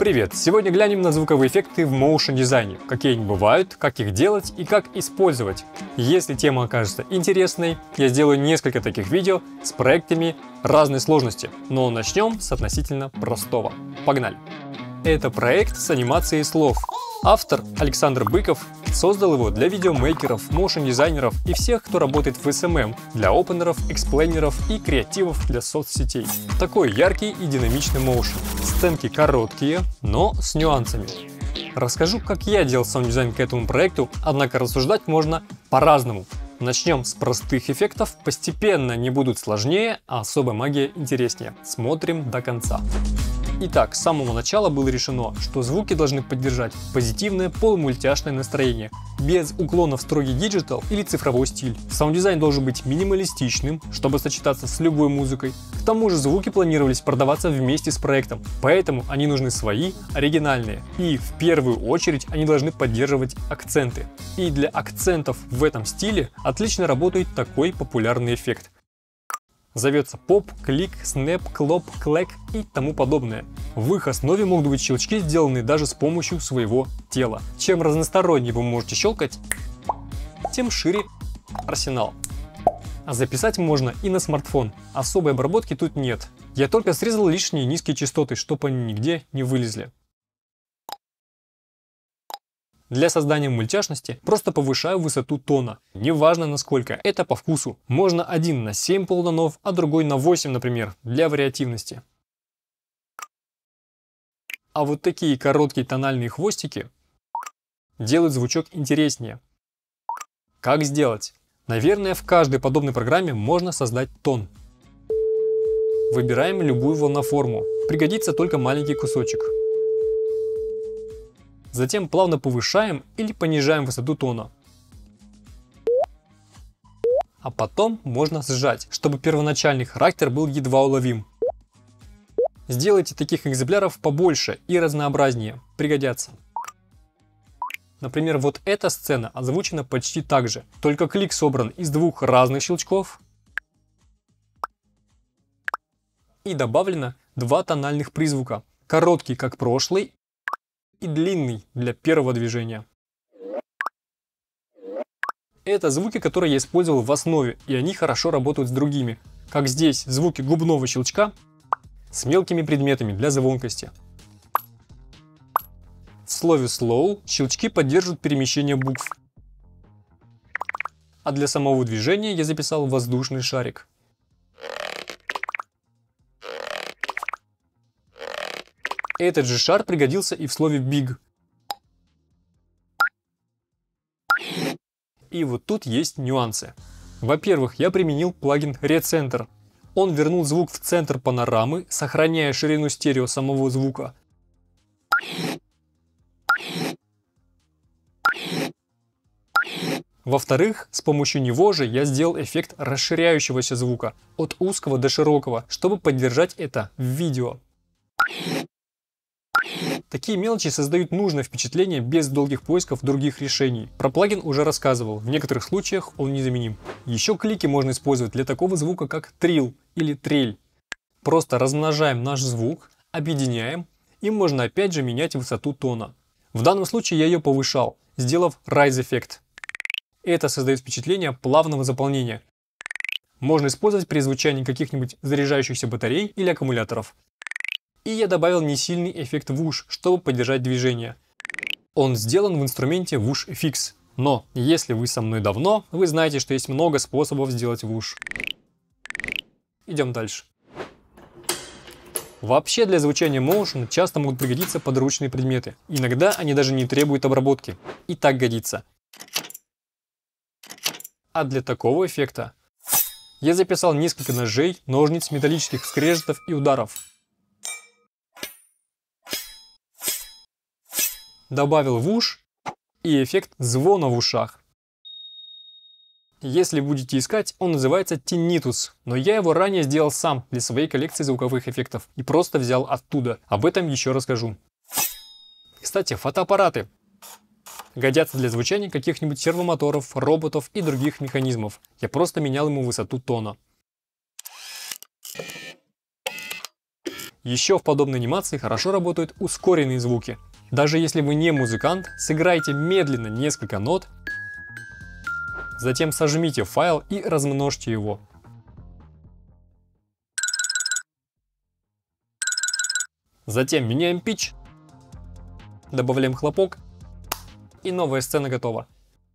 Привет! Сегодня глянем на звуковые эффекты в моушн дизайне, какие они бывают, как их делать и как использовать. Если тема окажется интересной, я сделаю несколько таких видео с проектами разной сложности, но начнем с относительно простого. Погнали! Это проект с анимацией слов. Автор Александр Быков создал его для видеомейкеров, моушн-дизайнеров и всех, кто работает в SMM, для опенеров, эксплейнеров и креативов для соцсетей. Такой яркий и динамичный моушн. Сценки короткие, но с нюансами. Расскажу, как я делал саунд-дизайн к этому проекту, однако рассуждать можно по-разному. Начнем с простых эффектов, постепенно они будут сложнее, а особая магия интереснее. Смотрим до конца. Итак, с самого начала было решено, что звуки должны поддержать позитивное полумультяшное настроение, без уклона в строгий диджитал или цифровой стиль. Саунд-дизайн должен быть минималистичным, чтобы сочетаться с любой музыкой. К тому же звуки планировались продаваться вместе с проектом, поэтому они нужны свои, оригинальные. И в первую очередь они должны поддерживать акценты. И для акцентов в этом стиле отлично работает такой популярный эффект. Зовется поп, клик, снэп, клоп, клэк и тому подобное. В их основе могут быть щелчки, сделанные даже с помощью своего тела. Чем разностороннее вы можете щелкать, тем шире арсенал. А записать можно и на смартфон. Особой обработки тут нет. Я только срезал лишние низкие частоты, чтобы они нигде не вылезли. Для создания мультяшности просто повышаю высоту тона. Неважно насколько, это по вкусу. Можно один на 7 полутонов, а другой на 8, например, для вариативности. А вот такие короткие тональные хвостики делают звучок интереснее. Как сделать? Наверное, в каждой подобной программе можно создать тон. Выбираем любую волноформу. Пригодится только маленький кусочек. Затем плавно повышаем или понижаем высоту тона. А потом можно сжать, чтобы первоначальный характер был едва уловим. Сделайте таких экземпляров побольше и разнообразнее, пригодятся. Например, вот эта сцена озвучена почти так же, только клик собран из двух разных щелчков и добавлено два тональных призвука, короткий как прошлый и длинный для первого движения. Это звуки, которые я использовал в основе, и они хорошо работают с другими, как здесь звуки губного щелчка с мелкими предметами для звонкости. В слове slow щелчки поддерживают перемещение букв, а для самого движения я записал воздушный шарик. Этот же шар пригодился и в слове big. И вот тут есть нюансы. Во-первых, я применил плагин Recenter. Он вернул звук в центр панорамы, сохраняя ширину стерео самого звука. Во-вторых, с помощью него же я сделал эффект расширяющегося звука от узкого до широкого, чтобы поддержать это в видео. Такие мелочи создают нужное впечатление без долгих поисков других решений. Про плагин уже рассказывал, в некоторых случаях он незаменим. Еще клики можно использовать для такого звука, как трил или трель. Просто размножаем наш звук, объединяем, и можно опять же менять высоту тона. В данном случае я ее повышал, сделав rise эффект. Это создает впечатление плавного заполнения. Можно использовать при звучании каких-нибудь заряжающихся батарей или аккумуляторов. И я добавил несильный эффект whoosh, чтобы поддержать движение. Он сделан в инструменте Whoosh FX. Но, если вы со мной давно, вы знаете, что есть много способов сделать whoosh. Идем дальше. Вообще для звучания motion часто могут пригодиться подручные предметы. Иногда они даже не требуют обработки. И так годится. А для такого эффекта я записал несколько ножей, ножниц, металлических скрежетов и ударов. Добавил whoosh и эффект звона в ушах. Если будете искать, он называется tinnitus, но я его ранее сделал сам для своей коллекции звуковых эффектов и просто взял оттуда. Об этом еще расскажу. Кстати, фотоаппараты годятся для звучания каких-нибудь сервомоторов, роботов и других механизмов. Я просто менял ему высоту тона. Еще в подобной анимации хорошо работают ускоренные звуки. Даже если вы не музыкант, сыграйте медленно несколько нот, затем сожмите файл и размножьте его. Затем меняем питч, добавляем хлопок, и новая сцена готова.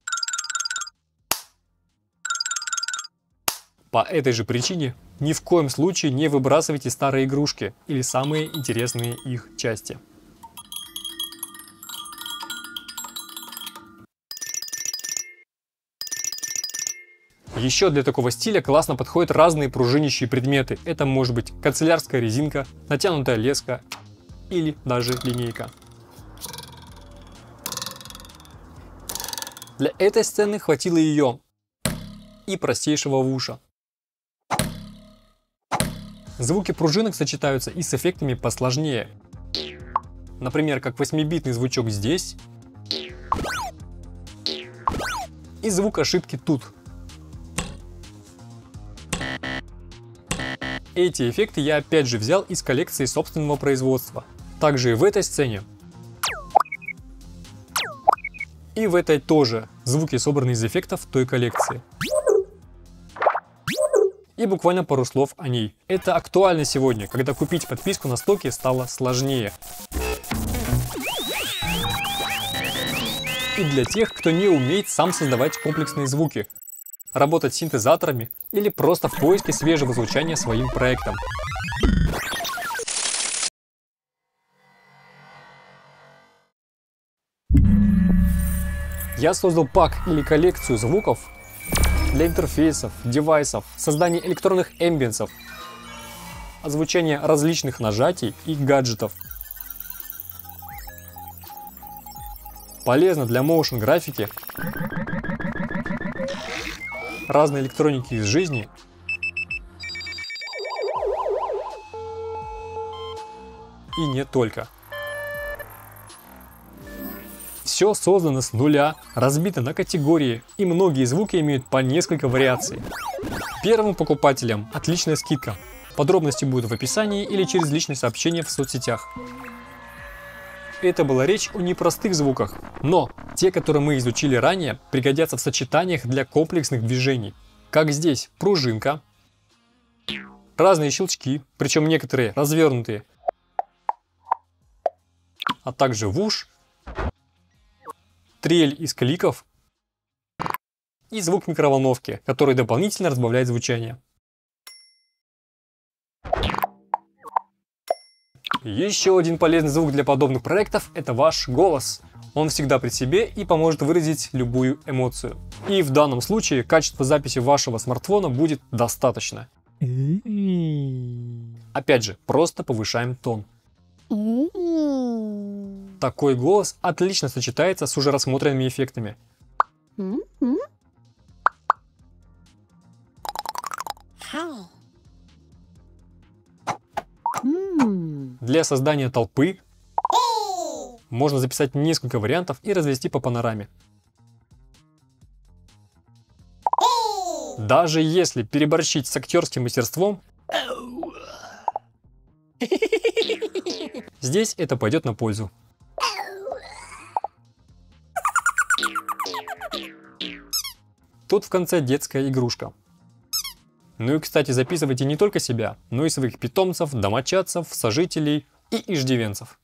По этой же причине ни в коем случае не выбрасывайте старые игрушки или самые интересные их части. Еще для такого стиля классно подходят разные пружинящие предметы. Это может быть канцелярская резинка, натянутая леска или даже линейка. Для этой сцены хватило ее и простейшего вуша. Звуки пружинок сочетаются и с эффектами посложнее. Например, как 8-битный звучок здесь и звук ошибки тут. Эти эффекты я опять же взял из коллекции собственного производства. Также и в этой сцене. И в этой тоже. Звуки собраны из эффектов той коллекции. И буквально пару слов о ней. Это актуально сегодня, когда купить подписку на стоке стало сложнее. И для тех, кто не умеет сам создавать комплексные звуки, работать с синтезаторами или просто в поиске свежего звучания своим проектом. Я создал пак или коллекцию звуков для интерфейсов, девайсов, создания электронных эмбиенсов, озвучания различных нажатий и гаджетов. Полезно для моушен графики, разной электроники из жизни и не только. Все создано с нуля, разбито на категории, и многие звуки имеют по несколько вариаций. Первым покупателям отличная скидка. Подробности будут в описании или через личные сообщения в соцсетях. Это была речь о непростых звуках, но те, которые мы изучили ранее, пригодятся в сочетаниях для комплексных движений. Как здесь пружинка, разные щелчки, причем некоторые развернутые, а также вуш, трель из кликов и звук микроволновки, который дополнительно разбавляет звучание. Еще один полезный звук для подобных проектов – это ваш голос. Он всегда при себе и поможет выразить любую эмоцию. И в данном случае качество записи вашего смартфона будет достаточно. Опять же, просто повышаем тон. Такой голос отлично сочетается с уже рассмотренными эффектами. Для создания толпы можно записать несколько вариантов и развести по панораме. Даже если переборщить с актерским мастерством, здесь это пойдет на пользу. Тут в конце детская игрушка. Ну и, кстати, записывайте не только себя, но и своих питомцев, домочадцев, сожителей и иждивенцев.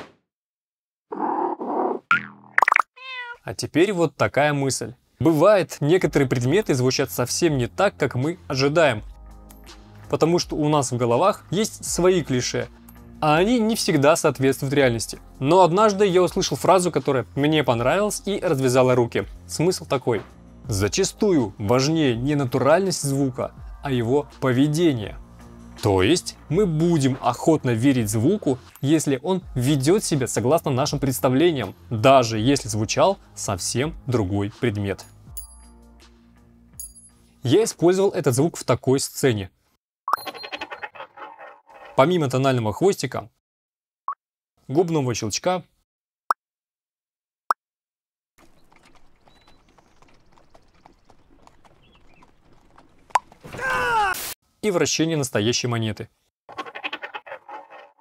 А теперь вот такая мысль. Бывает, некоторые предметы звучат совсем не так, как мы ожидаем. Потому что у нас в головах есть свои клише, а они не всегда соответствуют реальности. Но однажды я услышал фразу, которая мне понравилась и развязала руки. Смысл такой. Зачастую важнее не натуральность звука, а его поведение. То есть мы будем охотно верить звуку, если он ведет себя согласно нашим представлениям, даже если звучал совсем другой предмет. Я использовал этот звук в такой сцене. Помимо тонального хвостика, губного щелчка и вращения настоящей монеты.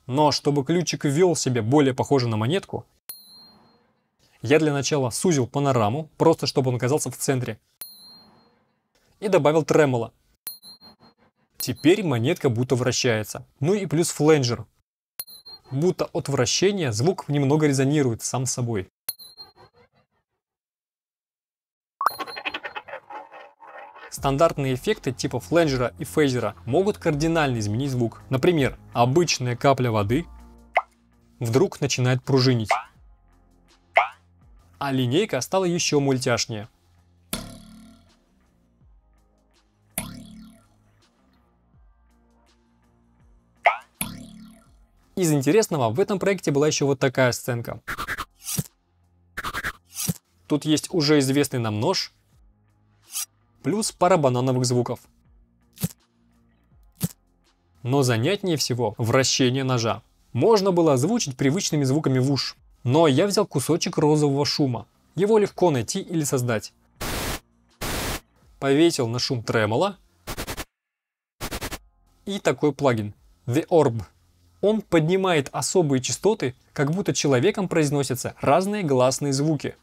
Но чтобы ключик вел себя более похоже на монетку, я для начала сузил панораму, просто чтобы он оказался в центре, и добавил тремоло. Теперь монетка будто вращается. Ну и плюс фленджер. Будто от вращения звук немного резонирует сам собой. Стандартные эффекты типа фленджера и фейзера могут кардинально изменить звук. Например, обычная капля воды вдруг начинает пружинить, а линейка стала еще мультяшнее. Из интересного в этом проекте была еще вот такая сценка. Тут есть уже известный нам нож, плюс пара банановых звуков. Но занятнее всего вращение ножа. Можно было озвучить привычными звуками в уши, но я взял кусочек розового шума. Его легко найти или создать. Повесил на шум тремоло и такой плагин The Orb. Он поднимает особые частоты, как будто человеком произносятся разные гласные звуки.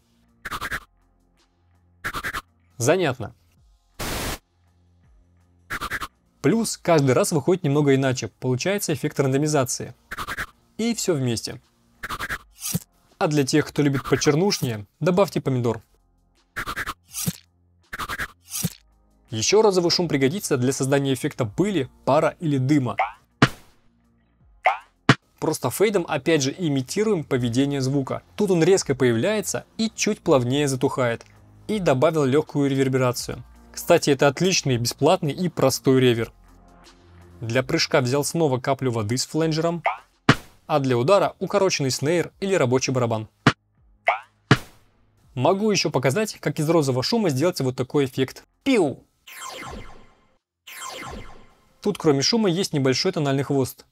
Занятно. Плюс каждый раз выходит немного иначе, получается эффект рандомизации. И все вместе. А для тех, кто любит почернушнее, добавьте помидор. Еще розовый шум пригодится для создания эффекта пыли, пара или дыма. Просто фейдом опять же имитируем поведение звука. Тут он резко появляется и чуть плавнее затухает. И добавил легкую реверберацию. Кстати, это отличный, бесплатный и простой ревер. Для прыжка взял снова каплю воды с фленджером, а для удара укороченный снейр или рабочий барабан. Могу еще показать, как из розового шума сделать вот такой эффект. Пиу! Тут кроме шума есть небольшой тональный хвост.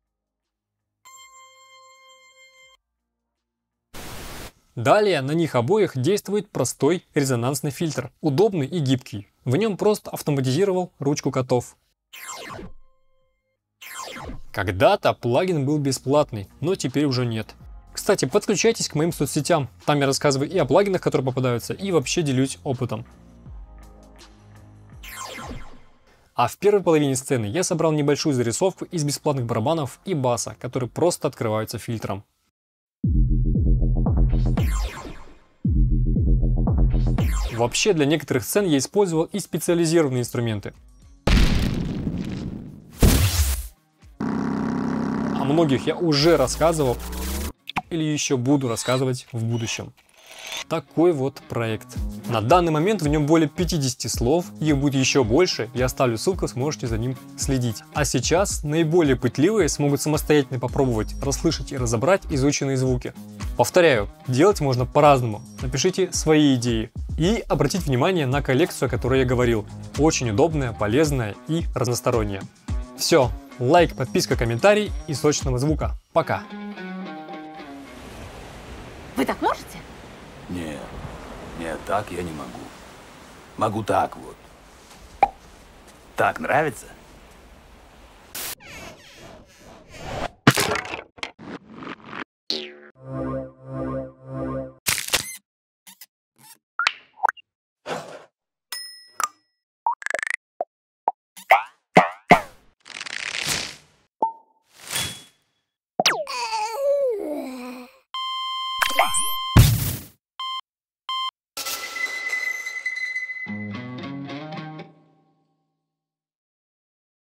Далее на них обоих действует простой резонансный фильтр, удобный и гибкий. В нем просто автоматизировал ручку котов. Когда-то плагин был бесплатный, но теперь уже нет. Кстати, подключайтесь к моим соцсетям, там я рассказываю и о плагинах, которые попадаются, и вообще делюсь опытом. А в первой половине сцены я собрал небольшую зарисовку из бесплатных барабанов и баса, которые просто открываются фильтром. Вообще для некоторых сцен я использовал и специализированные инструменты. О многих я уже рассказывал или еще буду рассказывать в будущем. Такой вот проект. На данный момент в нем более 50 слов, их будет еще больше, я оставлю ссылку, сможете за ним следить. А сейчас наиболее пытливые смогут самостоятельно попробовать расслышать и разобрать изученные звуки. Повторяю, делать можно по-разному, напишите свои идеи. И обратите внимание на коллекцию, о которой я говорил. Очень удобная, полезная и разносторонняя. Все, лайк, подписка, комментарий и сочного звука. Пока! Вы так можете? Нет, нет, так я не могу. Могу так вот. Так нравится? Yeah.